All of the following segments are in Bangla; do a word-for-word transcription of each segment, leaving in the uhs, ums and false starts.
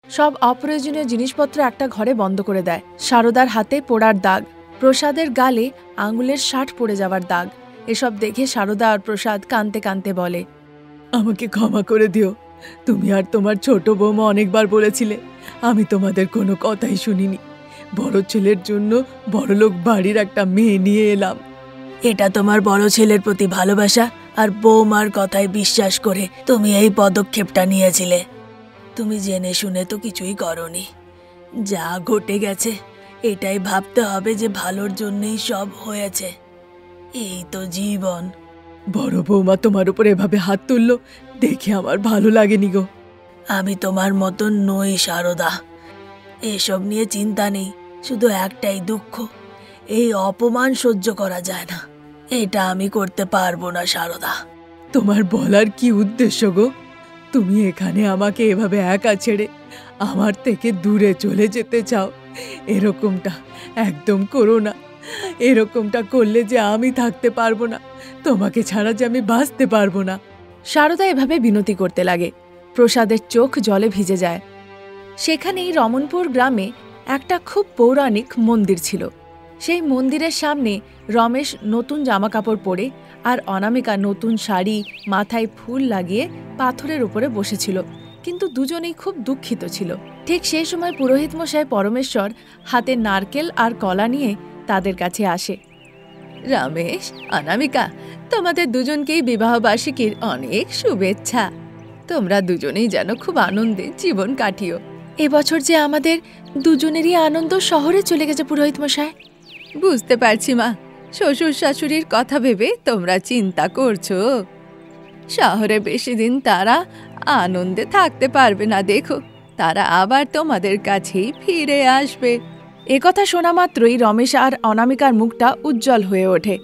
সব অপ্রয়োজনীয় জিনিসপত্র একটা ঘরে বন্ধ করে দেয়। সারদার হাতে পোড়ার দাগ, প্রসাদের গালে আঙুলের শার্ট পড়ে যাওয়ার দাগ। এসব দেখে সারদা আর প্রসাদ কাঁদতে কাঁদতে বলে, আমাকে ক্ষমা করে দিও। তুমি আর তোমার ছোট বৌমা অনেকবার বলেছিলে, আমি তোমাদের কোনো কথাই শুনিনি। বড় ছেলের জন্য বড়লোক বাড়ির একটা মেয়ে নিয়ে এলাম। এটা তোমার বড় ছেলের প্রতি ভালোবাসা আর বৌমার কথায় বিশ্বাস করে তুমি এই পদক্ষেপটা নিয়েছিলে। তুমি জেনে শুনে তো কিছুই করনি। যা ঘটে গেছে এটাই ভাবতে হবে যে ভালোর জন্যই সব হয়েছে। এই তো জীবন। বড় বৌমা তোমার উপর এভাবে হাত তুলল দেখে আমার ভালো লাগেনি গো। আমি তোমার মতন নই সারদা। এসব নিয়ে চিন্তা নেই, শুধু একটাই দুঃখ, এই অপমান সহ্য করা যায় না। এটা আমি করতে পারবো না সারদা। তোমার বলার কি উদ্দেশ্য গো? তুমি এখানে আমাকে এভাবে একা ছেড়ে আমার থেকে দূরে চলে যেতে চাও? এরকমটা একদম করো না। এরকমটা করলে যে আমি থাকতে পারবো না, তোমাকে ছাড়া যে আমি বাঁচতে পারবো না। সারদা এভাবে বিনতি করতে লাগে। প্রসাদের চোখ জলে ভিজে যায়। সেখানেই রমনপুর গ্রামে একটা খুব পৌরাণিক মন্দির ছিল। সেই মন্দিরের সামনে রমেশ নতুন জামাকাপড় পরে আর অনামিকা নতুন শাড়ি, মাথায় ফুল লাগিয়ে পাথরের উপরে বসেছিল, কিন্তু দুজনেই খুব দুঃখিত ছিল। ঠিক সেই সময় পুরোহিত মশাই পরমেশ্বর হাতে নারকেল আর কলা নিয়ে তাদের কাছে আসে। রমেশ, অনামিকা, তোমাদের দুজনকেই বিবাহবার্ষিকীর অনেক শুভেচ্ছা। তোমরা দুজনেই যেন খুব আনন্দে জীবন কাটিও। এবছর যে আমাদের দুজনেরই আনন্দ শহরে চলে গেছে পুরোহিত মশাই। বুঝতে পারছি মা, শ্বশুর শাশুড়ির কথা ভেবে তোমরা চিন্তা করছো। শহরে বেশি দিন তারা আনন্দে থাকতে পারবে না, দেখো তারা আবার তোমাদের কাছেই ফিরে আসবে। একথা শোনা মাত্রই রমেশ আর অনামিকার মুখটা উজ্জ্বল হয়ে ওঠে।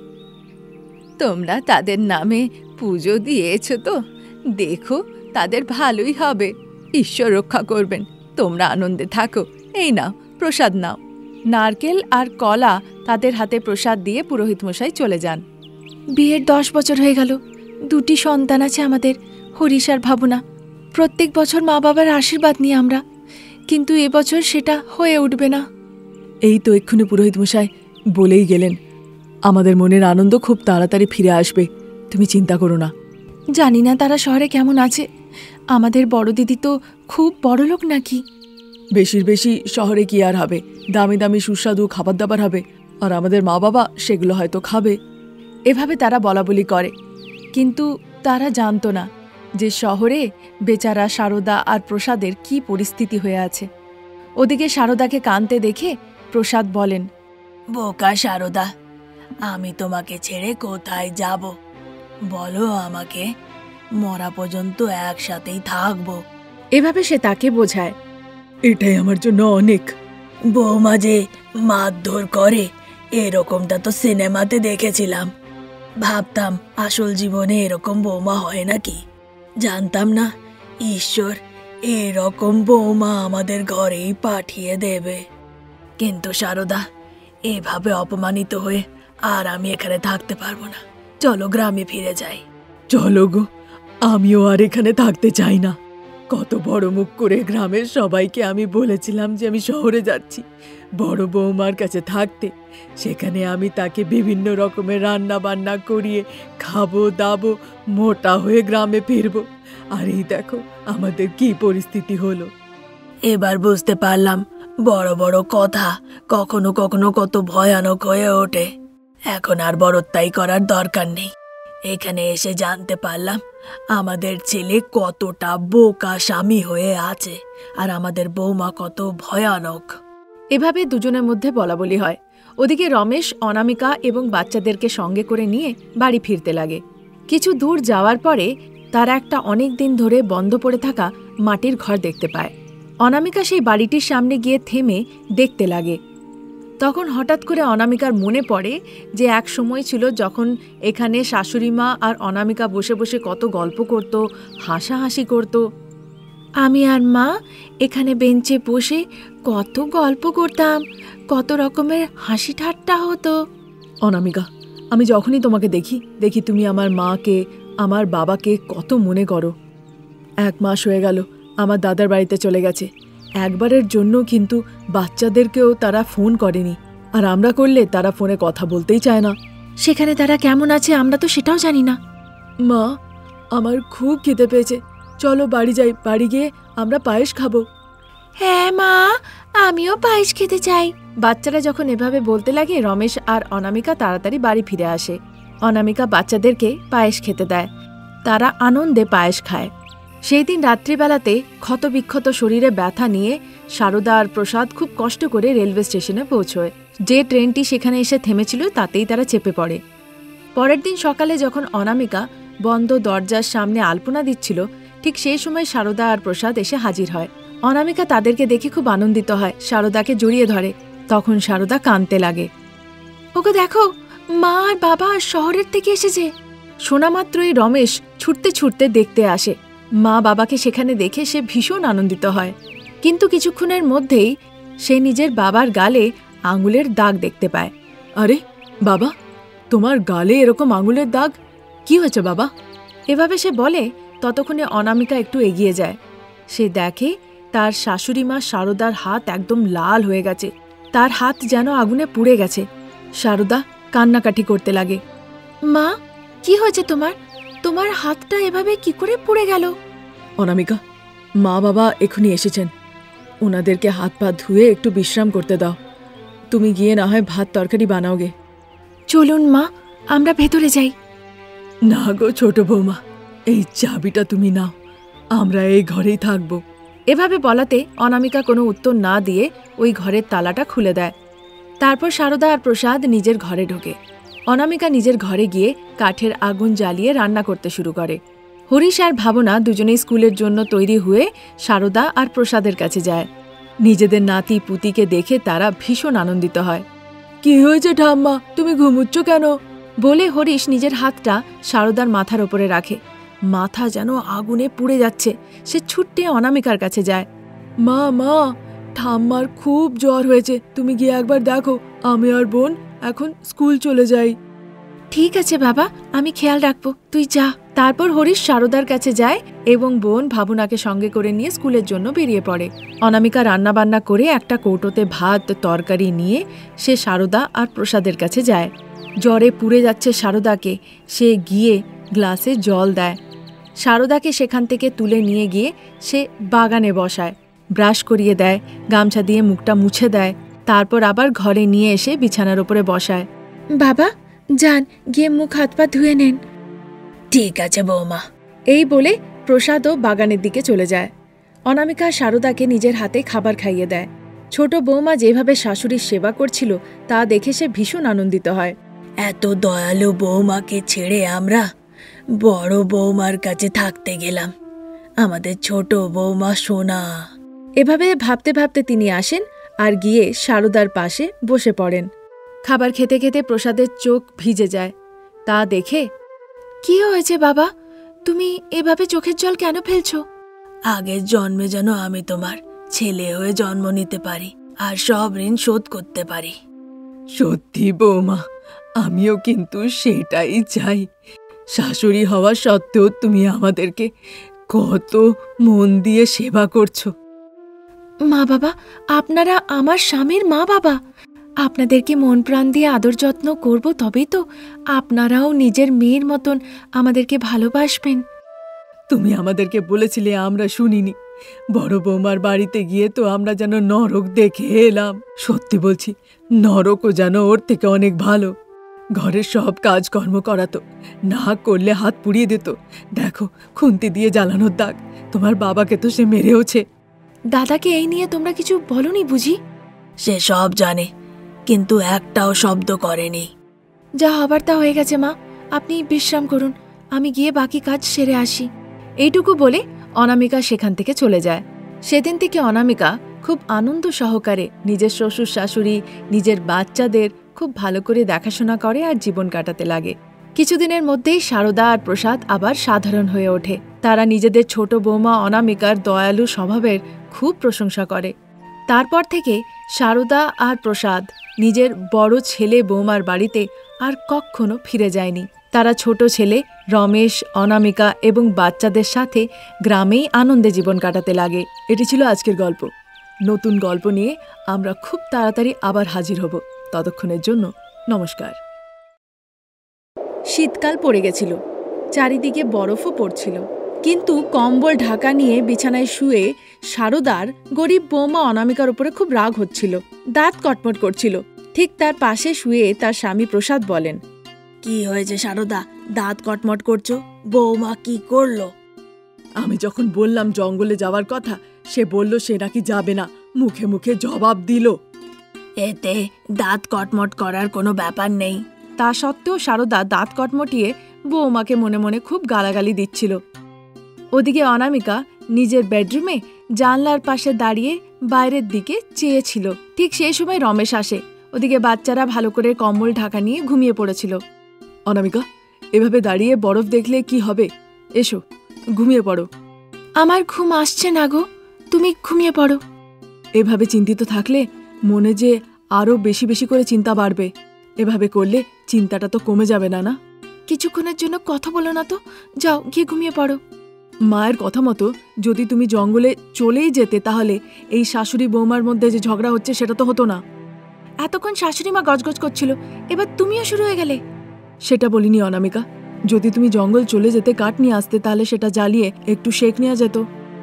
তোমরা তাদের নামে পুজো দিয়েছ তো, দেখো তাদের ভালোই হবে, ঈশ্বর রক্ষা করবেন। তোমরা আনন্দে থাকো। এই নাও প্রসাদ নাও। নারকেল আর কলা তাদের হাতে প্রসাদ দিয়ে পুরোহিত মশাই চলে যান। বিয়ের দশ বছর হয়ে গেল, দুটি সন্তান আছে আমাদের, হরিশ আর ভাবনা। প্রত্যেক বছর মা বাবার আশীর্বাদ নিই আমরা, কিন্তু এবছর সেটা হয়ে উঠবে না। এই তো এক্ষুনি পুরোহিত মশাই বলেই গেলেন, আমাদের মনের আনন্দ খুব তাড়াতাড়ি ফিরে আসবে, তুমি চিন্তা করো না। জানি না তারা শহরে কেমন আছে। আমাদের বড় দিদি তো খুব বড় লোক নাকি? বেশির বেশি শহরে কি আর হবে, দামি দামি সুস্বাদু খাবার দাবার হবে, আর আমাদের মা বাবা সেগুলো হয়তো খাবে। এভাবে তারা বলাবলি করে, কিন্তু তারা জানতো না যে শহরে বেচারা সারদা আর প্রসাদের কি পরিস্থিতি হয়ে আছে। ওদিকে সারদাকে কাঁদতে দেখে প্রসাদ বলেন, বোকা সারদা, আমি তোমাকে ছেড়ে কোথায় যাব? বলো আমাকে, মরা পর্যন্ত একসাথেই থাকবো। এভাবে সে তাকে বোঝায়। এটাই আমার জন্য অনেক। বৌমা যে মারধর করে এরকমটা তো সিনেমাতে দেখেছিলাম, ভাবতাম আসল জীবনে এরকম বৌমা হয় নাকি। জানতাম না ঈশ্বর এরকম বৌমা আমাদের ঘরেই পাঠিয়ে দেবে। কিন্তু সারদা, এভাবে অপমানিত হয়ে আর আমি এখানে থাকতে পারবো না। চলো গ্রামে ফিরে যাই। চলো গো, আমিও আর এখানে থাকতে চাই না। কত বড় মুখ করে গ্রামের সবাইকে আমি বলেছিলাম যে আমি শহরে যাচ্ছি বড় বৌমার কাছে থাকতে। সেখানে আমি তাকে বিভিন্ন রকমের রান্না বান্না করিয়ে খাবো দাবো, মোটা হয়ে গ্রামে ফিরবো। আর এই দেখো আমাদের কি পরিস্থিতি হলো। এবার বুঝতে পারলাম বড় বড় কথা কখনো কখনো কত ভয়ানক হয়ে ওঠে। এখন আর বড়ত্বাই করার দরকার নেই। এখানে এসে জানতে পারলাম আমাদের ছেলে কতটা বোকা স্বামী হয়ে আছে, আর আমাদের বৌমা কত ভয়ানক। এভাবে দুজনের মধ্যে বলাবলি হয়। ওদিকে রমেশ অনামিকা এবং বাচ্চাদেরকে সঙ্গে করে নিয়ে বাড়ি ফিরতে লাগে। কিছু দূর যাওয়ার পরে তারা একটা অনেক দিন ধরে বন্ধ পড়ে থাকা মাটির ঘর দেখতে পায়। অনামিকা সেই বাড়িটির সামনে গিয়ে থেমে দেখতে লাগে। তখন হঠাৎ করে অনামিকার মনে পড়ে যে এক সময় ছিল যখন এখানে শাশুড়ি মা আর অনামিকা বসে বসে কত গল্প করত, হাসাহাসি করত। আমি আর মা এখানে বেঞ্চে বসে কত গল্প করতাম, কত রকমের হাসি ঠাট্টা হতো। অনামিকা, আমি যখনই তোমাকে দেখি দেখি তুমি আমার মাকে, আমার বাবাকে কত মনে করো। এক মাস হয়ে গেল আমার দাদার বাড়িতে চলে গেছে, একবারের জন্য কিন্তু বাচ্চাদেরকেও তারা ফোন করেনি, আর আমরা করলে তারা ফোনে কথা বলতেই চায় না। সেখানে তারা কেমন আছে আমরা তো সেটাও জানি না। মা, আমার খুব খিদে পেয়েছে, চলো বাড়ি যাই, বাড়ি গিয়ে আমরা পায়েস খাবো। হ্যাঁ মা, আমিও পায়েস খেতে চাই। বাচ্চারা যখন এভাবে বলতে লাগে রমেশ আর অনামিকা তাড়াতাড়ি বাড়ি ফিরে আসে। অনামিকা বাচ্চাদেরকে পায়েস খেতে দেয়, তারা আনন্দে পায়েস খায়। সেই দিন রাত্রিবেলাতে ক্ষতবিক্ষত শরীরে ব্যথা নিয়ে সারদা আর প্রসাদ খুব কষ্ট করে রেলওয়ে স্টেশনে পৌঁছয়। যে ট্রেনটি সেখানে এসে থেমেছিল তাতেই তারা চেপে পড়ে। পরের দিন সকালে যখন অনামিকা বন্ধ দরজার সামনে আলপনা দিচ্ছিল, ঠিক সেই সময় সারদা আর প্রসাদ এসে হাজির হয়। অনামিকা তাদেরকে দেখে খুব আনন্দিত হয়, সারদাকে জড়িয়ে ধরে। তখন সারদা কাঁদতে লাগে। ওকে দেখো, মা আর বাবা শহরের থেকে এসেছে। শোনা মাত্রই রমেশ ছুটতে ছুটতে দেখতে আসে। মা বাবাকে সেখানে দেখে সে ভীষণ আনন্দিত হয়, কিন্তু কিছুক্ষণের মধ্যেই সে নিজের বাবার গালে আঙুলের দাগ দেখতে পায়। আরে বাবা, তোমার গালে এরকম আঙুলের দাগ, কি হয়েছে বাবা? এভাবে সে বলে। ততক্ষণে অনামিকা একটু এগিয়ে যায়। সে দেখে তার শাশুড়ি মা সারদার হাত একদম লাল হয়ে গেছে, তার হাত যেন আগুনে পুড়ে গেছে। সারদা কান্নাকাটি করতে লাগে। মা, কি হয়েছে তোমার? তোমার হাতটা এভাবে কি করে পুড়ে গেল? অনামিকা, মা বাবা এখনই এসেছেন, ওনাদেরকে হাত পা ধুয়ে একটু বিশ্রাম করতে দাও। তুমি গিয়ে না হয় ভাত তরকারি বানাওগে। চলুন মা, আমরা ভেতরে যাই। না গো ছোট বৌমা, এই চাবিটা তুমি নাও, আমরা এই ঘরেই থাকবো। এভাবে বলাতে অনামিকা কোনো উত্তর না দিয়ে ওই ঘরের তালাটা খুলে দেয়। তারপর সারদা আর প্রসাদ নিজের ঘরে ঢোকে। অনামিকা নিজের ঘরে গিয়ে কাঠের আগুন জ্বালিয়ে রান্না করতে শুরু করে। হরিশ আর ভাবনা দুজনেই স্কুলের জন্য তৈরি হয়ে সারদা আর প্রসাদের কাছে যায়। নিজেদের নাতি পুতিকে দেখে তারা ভীষণ আনন্দিত হয়। কি হয়েছে ঠাম্মা, তুমি ঘুমুচ্ছ কেন? বলে হরিশ নিজের হাতটা সারদার মাথার ওপরে রাখে। মাথা যেন আগুনে পুড়ে যাচ্ছে। সে ছুটে অনামিকার কাছে যায়। মা মা, ঠাম্মার খুব জ্বর হয়েছে, তুমি গিয়ে একবার দেখো। আমি আর বোন এখন স্কুল চলে যাই। ঠিক আছে বাবা, আমি খেয়াল রাখবো, তুই যা। তারপর হরিশ সারদার কাছে যায় এবং বোন ভাবনাকে সঙ্গে করে নিয়ে স্কুলের জন্য বেরিয়ে পড়ে। অনামিকা রান্না বান্না করে একটা কৌটোতে ভাত তরকারি নিয়ে সে সারদা আর প্রসাদের কাছে যায়। জ্বরে পুড়ে যাচ্ছে সারদাকে, সে গিয়ে গ্লাসে জল দেয়। সারদাকে সেখান থেকে তুলে নিয়ে গিয়ে সে বাগানে বসায়, ব্রাশ করিয়ে দেয়, গামছা দিয়ে মুখটা মুছে দেয়। তারপর আবার ঘরে নিয়ে এসে বিছানার উপরে বসায়। বাবা যান, গিয়ে মুখ হাত পা ধুয়ে নেন। ঠিক আছে বৌমা। এই বলে প্রসাদও বাগানের দিকে চলে যায়। অনামিকা সারদাকে নিজের হাতে খাবার খাইয়ে দেয়। ছোট বৌমা যেভাবে শাশুড়ির সেবা করছিল তা দেখে সে ভীষণ আনন্দিত হয়। এত দয়ালু বৌমাকে ছেড়ে আমরা বড় বৌমার কাছে থাকতে গেলাম, আমাদের ছোট বৌমা সোনা। এভাবে ভাবতে ভাবতে তিনি আসেন আর গিয়ে সারদার পাশে বসে পড়েন। খাবার খেতে খেতে প্রসাদের চোখ ভিজে যায়। তা দেখে, কি হয়েছে বাবা, তুমি এভাবে চোখের জল কেন ফেলছো? আগের জন্মে যেন আমি তোমার ছেলে হয়ে জন্ম নিতে পারি আর সব ঋণ শোধ করতে পারি। সত্যি বৌমা, আমিও কিন্তু সেটাই চাই। শাশুড়ি হওয়া সত্ত্বেও তুমি আমাদেরকে কত মন দিয়ে সেবা করছো। মা বাবা, আপনারা আমার স্বামীর মা বাবা, আপনাদেরকে মন প্রাণ দিয়ে আদর যত্ন করব, তবেই তো আপনারাও নিজের মেয়ের মতন আমাদেরকে ভালোবাসবেন। তুমি আমাদেরকে বলেছিলে, আমরা শুনিনি। বড় বৌমার বাড়িতে গিয়ে তো আমরা যেন নরক দেখে এলাম। সত্যি বলছি, নরকও যেন ওর থেকে অনেক ভালো। ঘরের সব কাজকর্ম করাতো, না করলে হাত পুড়িয়ে দিত। দেখো, খুন্তি দিয়ে জ্বালানোর দাগ। তোমার বাবাকে তো সে মেরেওছে। দাদাকে এই নিয়ে তোমরা কিছু বলনি বুঝি? সে সব জানে, কিন্তু একটাও শব্দ করেনি। যা হবার তা হয়ে গেছে মা, আপনি বিশ্রাম করুন, আমি গিয়ে বাকি কাজ সেরে আসি। এইটুকু বলে অনামিকা সেখান থেকে চলে যায়। সেদিন থেকে অনামিকা খুব আনন্দ সহকারে নিজের শ্বশুর শাশুড়ি, নিজের বাচ্চাদের খুব ভালো করে দেখাশোনা করে আর জীবন কাটাতে লাগে। কিছুদিনের মধ্যেই সারদা আর প্রসাদ আবার সাধারণ হয়ে ওঠে। তারা নিজেদের ছোট বৌমা অনামিকার দয়ালু স্বভাবের খুব প্রশংসা করে। তারপর থেকে সারদা আর প্রসাদ নিজের বড় ছেলে বৌমার বাড়িতে আর কখনো ফিরে যায়নি। তারা ছোট ছেলে রমেশ, অনামিকা এবং বাচ্চাদের সাথে গ্রামেই আনন্দে জীবন কাটাতে লাগে। এটি ছিল আজকের গল্প। নতুন গল্প নিয়ে আমরা খুব তাড়াতাড়ি আবার হাজির হব। ততক্ষণের জন্য নমস্কার। শীতকাল পড়ে গেছিল, চারিদিকে বরফও পড়ছিল, কিন্তু কম্বল ঢাকা নিয়ে বিছানায় শুয়ে সারদার গরিব বৌমা অনামিকার উপরে খুব রাগ হচ্ছিল, দাঁত কটমট করছিল। ঠিক তার পাশে শুয়ে তার স্বামী প্রসাদ বলেন, কি হয়েছে সারদা, দাঁত কটমট করছো? বৌমা কি করলো? আমি যখন বললাম জঙ্গলে যাওয়ার কথা, সে বলল সে নাকি যাবে না, মুখে মুখে জবাব দিল। এতে দাঁত কটমট করার কোনো ব্যাপার নেই। তা সত্ত্বেও সারদা দাঁত কটমটিয়ে বৌমাকে মনে মনে খুব গালাগালি দিচ্ছিল। ওদিকে অনামিকা নিজের বেডরুমে জানলার পাশে দাঁড়িয়ে বাইরের দিকে চেয়েছিল। ঠিক সেই সময় রমেশ আসে। ওদিকে বাচ্চারা ভালো করে কম্বল ঢাকা নিয়ে ঘুমিয়ে পড়েছিল। অনামিকা, এভাবে দাঁড়িয়ে বরফ দেখলে কি হবে? এসো, ঘুমিয়ে পড়ো। আমার ঘুম আসছে না গো, তুমি ঘুমিয়ে পড়ো। এভাবে চিন্তিত থাকলে মনে যে আরো বেশি বেশি করে চিন্তা বাড়বে। এভাবে করলে চিন্তাটা তো কমে যাবে না। না, কিছুক্ষণের জন্য কথা বলো না তো, যাও গিয়ে ঘুমিয়ে পড়ো। মায়ের কথা মতো যদি তুমি জঙ্গলে চলেই যেতে, তাহলে এই শাশুড়ি বৌমার মধ্যে যে ঝগড়া হচ্ছে সেটা তো হতো না। এতক্ষণ শাশুড়ি মা গজগজ করছিল, এবার তুমিও শুরু হয়ে গেলে। সেটা বলিনি অনামিকা, যদি তুমি জঙ্গল চলে যেতে কাঠ নিয়ে আসতে, তাহলে সেটা জ্বালিয়ে একটু শেক নেওয়া যেত।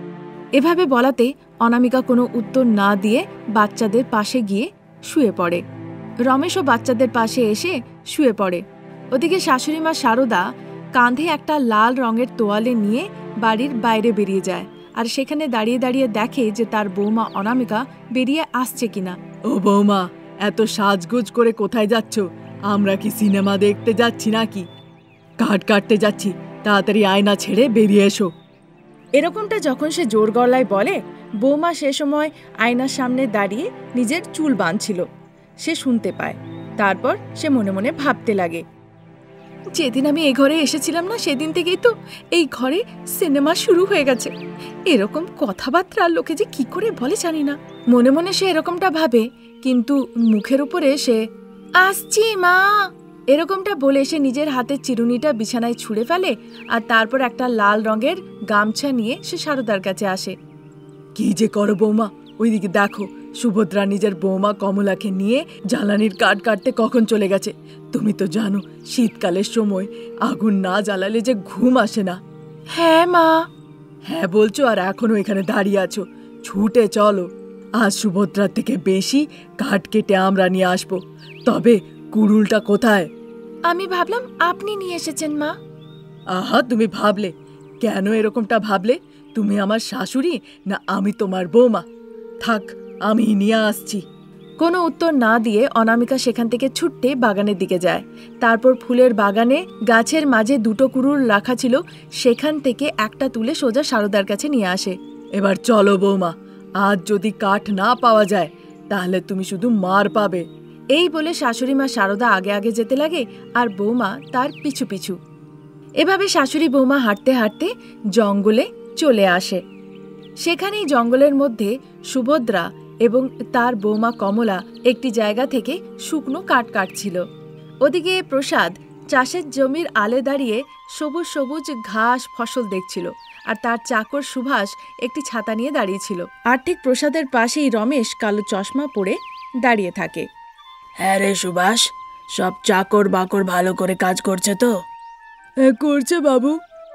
এভাবে বলাতে অনামিকা কোনো উত্তর না দিয়ে বাচ্চাদের পাশে গিয়ে শুয়ে পড়ে। রমেশও বাচ্চাদের পাশে এসে শুয়ে পড়ে। ওদিকে শাশুড়ি মা সারদা কাঁধে একটা লাল রঙের তোয়ালে নিয়ে বাড়ির বাইরে বেরিয়ে যায়, আর সেখানে দাঁড়িয়ে দাঁড়িয়ে দেখে যে তার বৌমা অনামিকা বেরিয়ে আসছে কিনা। ও বৌমা, এত সাজগোজ করে কোথায় যাচ্ছ? আমরা কি সিনেমা দেখতে যাচ্ছি নাকি? কাঠ কাটতে যাচ্ছি, তাড়াতাড়ি আয়না ছেড়ে বেরিয়ে এসো। এরকমটা যখন সে জোর গলায় বলে, বৌমা সে সময় আয়নার সামনে দাঁড়িয়ে নিজের চুল বাঁধছিল। সে শুনতে পায়। তারপর সে মনে মনে ভাবতে লাগে, যেদিন আমি এই ঘরে এসেছিলাম না, সেদিন থেকেই তো এই ঘরে সিনেমা শুরু হয়ে গেছে। এরকম কথাবার্তা লোকে যে কি করে বলে জানি না। মনে মনে সে এরকমটা ভাবে, কিন্তু মুখের উপরে সে আসছি মা এরকমটা বলে সে নিজের হাতের চিরুনিটা বিছানায় ছুঁড়ে ফেলে, আর তারপর একটা লাল রঙের গামছা নিয়ে সে সারদার কাছে আসে। কি যে করো বৌমা, ওইদিকে দেখো, সুভদ্রা নিজের বৌমা কমলাকে নিয়ে জ্বালানির কাঠ কাটতে কখন চলে গেছে। তুমি তো জানো শীতকালের সময় আগুন না জ্বালালে যে ঘুম আসে না। হ্যাঁ মা। হ্যাঁ বলছো আর এখনো এখানে দাঁড়িয়ে আছো? ছুটে চলো, আজ সুভদ্রার থেকে বেশি কাঠ কেটে আমরা নিয়ে আসবো। তবে কুড়ুলটা কোথায়? আমি ভাবলাম আপনি নিয়ে এসেছেন মা। আহা, তুমি ভাবলে কেন? এরকমটা ভাবলে? তুমি আমার শাশুড়ি না আমি তোমার বৌমা? থাক, আমি নিয়ে আসছি। কোনো উত্তর না দিয়ে অনামিকা সেখান থেকে ছুটতে বাগানের দিকে যায়। তারপর ফুলের বাগানে গাছের মাঝে দুটো কুড়ুল রাখা ছিল, সেখান থেকে একটা তুলে সোজা সারদার কাছে নিয়ে আসে। এবার চলো বৌমা, আজ যদি কাঠ না পাওয়া যায় তাহলে তুমি শুধু মার পাবে। এই বলে শাশুড়ি মা সারদা আগে আগে যেতে লাগে, আর বৌমা তার পিছু পিছু। এভাবে শাশুড়ি বৌমা হাঁটতে হাঁটতে জঙ্গলে চলে আসে। সেখানেই জঙ্গলের মধ্যে সুভদ্রা এবং তার বৌমা কমলা একটি জায়গা থেকে শুকনো কাঠ কাটছিল। ওদিকে প্রসাদ চাষের জমির আলে দাঁড়িয়ে সবুজ সবুজ ঘাস ফসল দেখছিল, আর তার চাকর সুভাষ একটি ছাতা নিয়ে দাঁড়িয়েছিল। আর ঠিক প্রসাদের পাশেই রমেশ কালো চশমা পরে দাঁড়িয়ে থাকে। হ্যাঁ রে সুভাষ, সব চাকর বাকর ভালো করে কাজ করছে তো? করছে বাবু।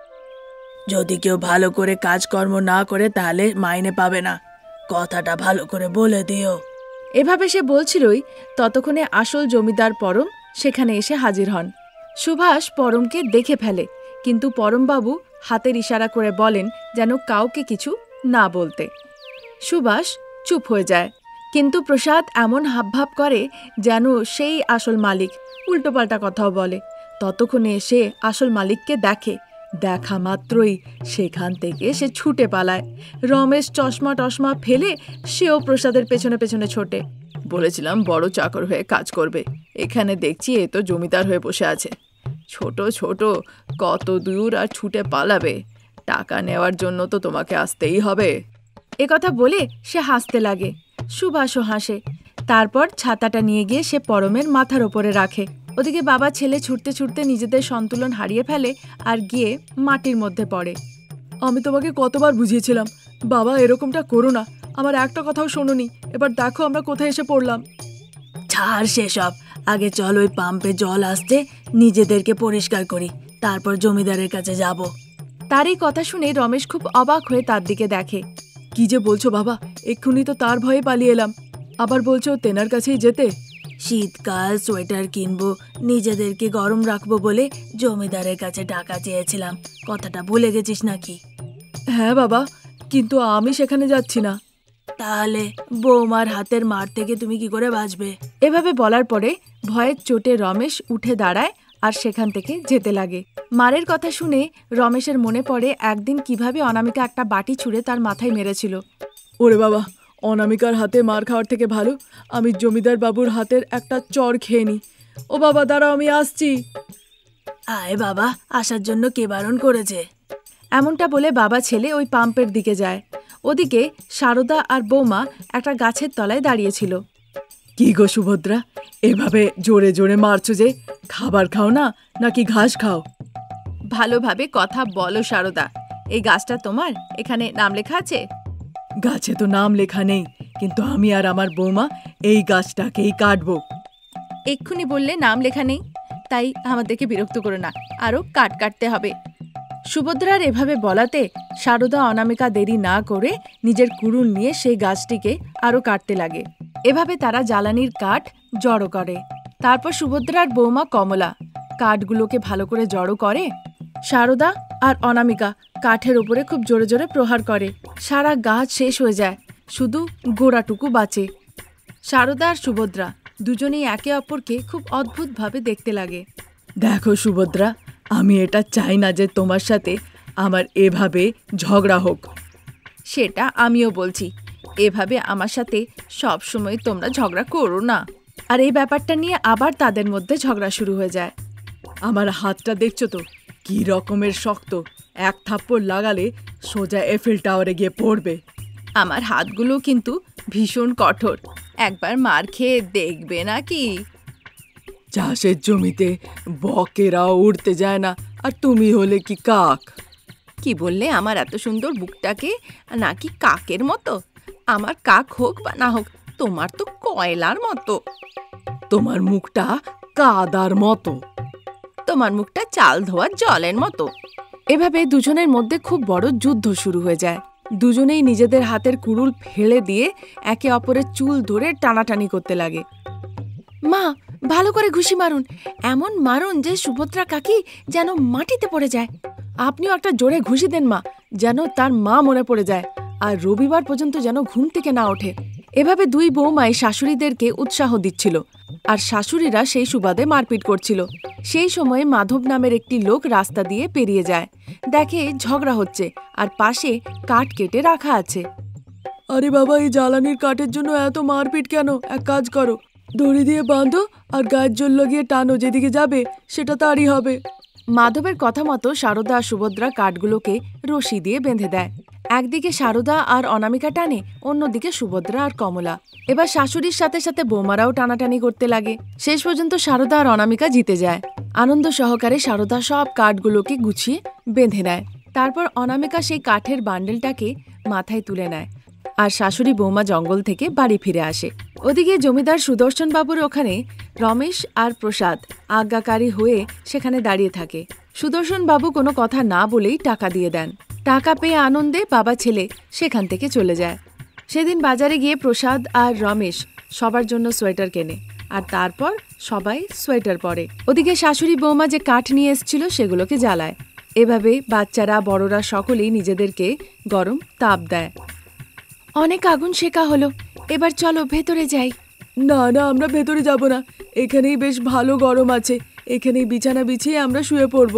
যদি কেউ ভালো করে কাজকর্ম না করে তাহলে মাইনে পাবে না, কথাটা ভালো করে বলে দিও। এভাবে সে বলছিলই, ততক্ষণে আসল জমিদার পরম সেখানে এসে হাজির হন। সুভাষ পরমকে দেখে ফেলে, কিন্তু পরমবাবু হাতের ইশারা করে বলেন যেন কাউকে কিছু না বলতে। সুভাষ চুপ হয়ে যায়, কিন্তু প্রসাদ এমন হাবভাব করে যেন সেই আসল মালিক, উল্টোপাল্টা কথাও বলে। ততক্ষণে সে আসল মালিককে দেখে, দেখা মাত্রই সেখান থেকে সে ছুটে পালায়। রমেশ চশমা টশমা ফেলে সেও প্রসাদের পেছনে পেছনে ছোটে। বলেছিলাম বড় চাকর হয়ে কাজ করবে, এখানে দেখছি এ তো জমিদার হয়ে বসে আছে। ছোট ছোট কত দূর আর ছুটে পালাবে? টাকা নেওয়ার জন্য তো তোমাকে আসতেই হবে। এ কথা বলে সে হাসতে লাগে। সুভাষও হাসে। তারপর ছাতাটা নিয়ে গিয়ে সে পরমের মাথার ওপরে রাখে। ওদিকে বাবা ছেলে ছুটতে ছুটতে নিজেদের সন্তুলন হারিয়ে ফেলে আর গিয়ে মাটির মধ্যে পড়ে। আমি তোমাকে কতবার বুঝিয়েছিলাম বাবা, এরকমটা করো না, আমার একটা কথাও শোনোনি। এবার দেখো আমরা কোথায় এসে পড়লাম। ছাড় সেসব, আগে চল ওই পাম্পে জল আসছে, নিজেদেরকে পরিষ্কার করি, তারপর জমিদারের কাছে যাব। তার এই কথা শুনে রমেশ খুব অবাক হয়ে তার দিকে দেখে। কি যে বলছো বাবা, এক্ষুনি তো তার ভয়ে পালিয়ে এলাম, আবার বলছো তেনার কাছেই যেতে। শীতকাল সোয়েটার কিনবো, নিজেদেরকে গরম রাখবো বলে জমিদারের কাছে টাকা চেয়েছিলাম, কথাটা ভুলে গেছিস নাকি? হ্যাঁ বাবা, কিন্তু আমি সেখানে যাচ্ছি না। তাহলে বৌমার হাতের মার থেকে তুমি কি করে বাঁচবে? এভাবে বলার পরে ভয়ের চোটে রমেশ উঠে দাঁড়ায় আর সেখান থেকে যেতে লাগে। মারের কথা শুনে রমেশের মনে পড়ে একদিন কিভাবে অনামিকা একটা বাটি ছুঁড়ে তার মাথায় মেরেছিল। ওরে বাবা, অনামিকার হাতে মার খাওয়ার থেকে ভালো আমি জমিদার বাবুর হাতের একটা চড় খেয়ে নি। ও বাবা দাঁড়াও, আমি আসছি। আয় বাবা, আসার জন্য কে বারণ করেছে? এমনটা বলে বাবা ছেলে ওই পাম্পের দিকে যায়। ওদিকে সারদা আর বৌমা একটা গাছের তলায় দাঁড়িয়েছিল। কি গো সুভদ্রা, এভাবে জোরে জোরে মারছো যে? খাবার খাও না নাকি ঘাস খাও? ভালোভাবে কথা বলো সারদা, এই গাছটা তোমার? এখানে নাম লেখা আছে? গাছে তো নাম লেখা নেই, কিন্তু আমি আর আমার বৌমা এই গাছটাকেই কাটবো। এক্ষুনি বললে নাম লেখা নেই, তাই আমাদেরকে বিরক্ত করো না, আরো কাট কাটতে হবে। সুভদ্রার এভাবে বলাতে সারদা অনামিকা দেরি না করে নিজের কুড়ুল নিয়ে সেই গাছটিকে আরো কাটতে লাগে। এভাবে তারা জ্বালানির কাঠ জড়ো করে। তারপর সুভদ্রার বৌমা কমলা কাঠগুলোকে ভালো করে জড়ো করে। সারদা আর অনামিকা কাঠের উপরে খুব জোরে জোরে প্রহার করে। সারা গাছ শেষ হয়ে যায়, শুধু গোড়াটুকু বাঁচে। সারদা আর সুভদ্রা দুজনেই একে অপরকে খুব অদ্ভুতভাবে দেখতে লাগে। দেখো সুভদ্রা, আমি এটা চাই না যে তোমার সাথে আমার এভাবে ঝগড়া হোক। সেটা আমিও বলছি, এভাবে আমার সাথে সব সময় তোমরা ঝগড়া করো না। আর এই ব্যাপারটা নিয়ে আবার তাদের মধ্যে ঝগড়া শুরু হয়ে যায়। আমার হাতটা দেখছো তো কি রকমের শক্ত, এক থাপ্পড় লাগালে সোজা এফেল টাওয়ারে গিয়ে পড়বে। আমার হাতগুলো কিন্তু ভীষণ কঠোর, একবার মার খেয়ে দেখবে নাকি? চাষের জমিতে বকেরাও উড়তে যায় না, আর তুমি হলে কি কাক? কি বললে? আমার এত সুন্দর বুকটাকে নাকি কাকের মতো? আমার কাক হোক বা না হোক, তোমার তো কয়লার মতো। তোমার মুখটা কাদার মতো। তোমার মুখটা চাল ধোয়া জলের মতো। এভাবে দুজনের মধ্যে খুব বড় যুদ্ধ শুরু হয়ে যায়। দুজনেই নিজেদের হাতের কুড়ুল ফেলে দিয়ে একে অপরের চুল ধরে টানাটানি করতে লাগে। মা, ভালো করে ঘুষি মারুন, এমন মারুন যে সুভদ্রা কাকি যেন মাটিতে পড়ে যায়। আপনিও একটা জোরে ঘুষি দেন মা, যেন তার মা মনে পড়ে যায়, আর রবিবার পর্যন্ত যেন ঘুম থেকে না ওঠে। এভাবে দুই বৌমাই শাশুড়িদেরকে উৎসাহ দিচ্ছিল, আর শাশুড়িরা সেই সুবাদে মারপিট করছিল। সেই সময়ে মাধব নামের একটি লোক রাস্তা দিয়ে পেরিয়ে যায়, দেখে ঝগড়া হচ্ছে আর পাশে কাঠ কেটে রাখা আছে। আরে বাবা, এই জ্বালানির কাঠের জন্য এত মারপিট কেন? এক কাজ করো, দড়ি দিয়ে বাঁধো আর গায়ের জল লাগিয়ে টানো, যেদিকে যাবে সেটা তারই হবে। মাধবের কথা মতো সারদা আর সুভদ্রা কাঠগুলোকে রশি দিয়ে বেঁধে দেয়। একদিকে সারদা আর অনামিকা টানে, অন্যদিকে সুভদ্রা আর কমলা। এবার শাশুড়ির সাথে সাথে বৌমারাও টানাটানি করতে লাগে। শেষ পর্যন্ত সারদা আর অনামিকা জিতে যায়। আনন্দ সহকারে সারদা সব কাঠগুলোকে গুছিয়ে বেঁধে নেয়। তারপর অনামিকা সেই কাঠের বান্ডেলটাকে মাথায় তুলে নেয়, আর শাশুড়ি বৌমা জঙ্গল থেকে বাড়ি ফিরে আসে। ওদিকে জমিদার সুদর্শন বাবুর ওখানে রমেশ আর প্রসাদ আজ্ঞাকারী হয়ে সেখানে দাঁড়িয়ে থাকে। সুদর্শন বাবু কোনো কথা না বলেই টাকা দিয়ে দেন। টাকা পেয়ে আনন্দে বাবা ছেলে সেখান থেকে চলে যায়। সেদিন বাজারে গিয়ে প্রসাদ আর রমেশ সবার জন্য সোয়েটার কেনে, আর তারপর সবাই সোয়েটার পরে। ওদিকে শাশুড়ি বৌমা যে কাঠ নিয়ে এসেছিল সেগুলোকে জ্বালায়। এভাবে বাচ্চারা বড়রা সকলেই নিজেদেরকে গরম তাপ দেয়। অনেক আগুন শেখা হলো, এবার চলো ভেতরে যাই। না না, আমরা ভেতরে যাব না, এখানেই বেশ ভালো গরম আছে, এখানেই বিছানা বিছিয়ে আমরা শুয়ে পড়ব।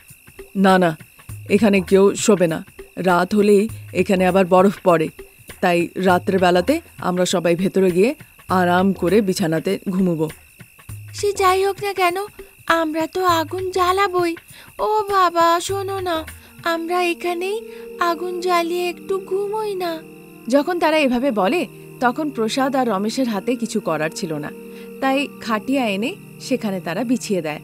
না না, এখানে কেউ শোবে না, রাত হলেই এখানে আবার বরফ পড়ে, তাই রাত্রের বেলাতে আমরা সবাই ভেতরে গিয়ে আরাম করে বিছানাতে ঘুমোবো। সে যাই হোক না কেন, আমরা তো আগুন জ্বালাবই। ও বাবা শোনো না, আমরা এখানেই আগুন জ্বালিয়ে একটু ঘুমোই না। যখন তারা এভাবে বলে তখন প্রসাদ আর রমেশের হাতে কিছু করার ছিল না, তাই খাটিয়া এনে সেখানে তারা বিছিয়ে দেয়।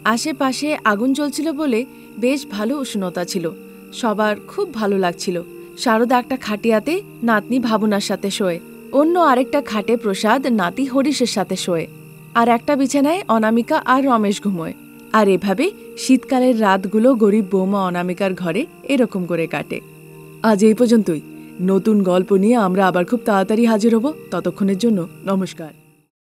আশেপাশে আগুন জ্বলছিল বলে বেশ ভালো উষ্ণতা ছিল, সবার খুব ভালো লাগছিল। সারদা একটা খাটিয়াতে নাতনি ভাবনার সাথে শোয়, অন্য আরেকটা খাটে প্রসাদ নাতি হরিশের সাথে শোয়, আর একটা বিছানায় অনামিকা আর রমেশ ঘুমোয়। আর এভাবে শীতকালের রাতগুলো গরিব বৌমা অনামিকার ঘরে এরকম করে কাটে। আজ এই পর্যন্তই। নতুন গল্প নিয়ে আমরা আবার খুব তাড়াতাড়ি হাজির হব। ততক্ষণের জন্য নমস্কার।